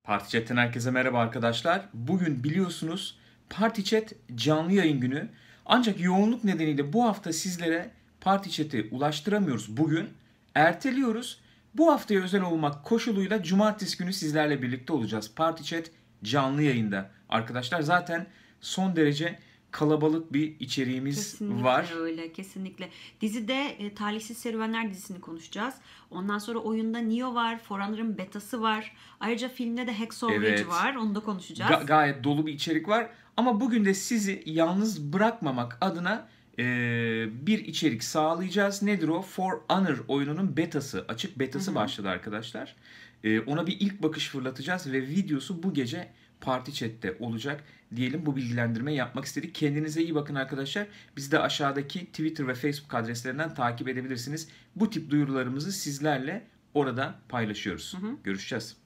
Party Chat'ten herkese merhaba arkadaşlar. Bugün biliyorsunuz Party Chat canlı yayın günü. Ancak yoğunluk nedeniyle bu hafta sizlere Party Chat'i ulaştıramıyoruz. Bugün erteliyoruz. Bu haftaya özel olmak koşuluyla cumartesi günü sizlerle birlikte olacağız. Party Chat canlı yayında. Arkadaşlar zaten son derece kalabalık bir içeriğimiz Kesinlikle var. öyle, kesinlikle. Dizide Talihsiz Serüvenler dizisini konuşacağız. Ondan sonra oyunda Neo var, For Honor'ın betası var. Ayrıca filmde de Hacksaw Ridge Evet. var, onu da konuşacağız. Gayet dolu bir içerik var. Ama bugün de sizi yalnız bırakmamak adına bir içerik sağlayacağız. Nedir o? For Honor oyununun betası, açık betası başladı arkadaşlar. Ona bir ilk bakış fırlatacağız ve videosu bu gece Party Chat'te olacak diyelim. Bu bilgilendirmeyi yapmak istedik. Kendinize iyi bakın arkadaşlar. Bizi de aşağıdaki Twitter ve Facebook adreslerinden takip edebilirsiniz. Bu tip duyurularımızı sizlerle orada paylaşıyoruz. Görüşeceğiz.